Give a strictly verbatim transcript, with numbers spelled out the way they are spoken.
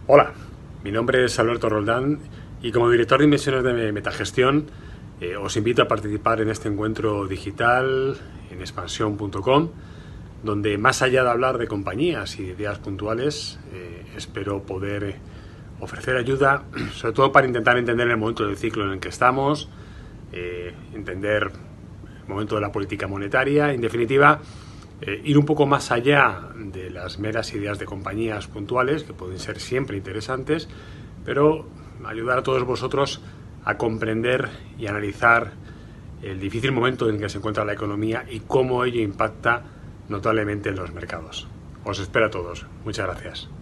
Hola, mi nombre es Alberto Roldán y como director de inversiones de Metagestión eh, os invito a participar en este encuentro digital en expansión punto com, donde más allá de hablar de compañías y de ideas puntuales, eh, espero poder eh, ofrecer ayuda, sobre todo para intentar entender el momento del ciclo en el que estamos, eh, entender el momento de la política monetaria, en definitiva, Eh, ir un poco más allá de las meras ideas de compañías puntuales, que pueden ser siempre interesantes, pero ayudar a todos vosotros a comprender y analizar el difícil momento en el que se encuentra la economía y cómo ello impacta notablemente en los mercados. Os espero a todos. Muchas gracias.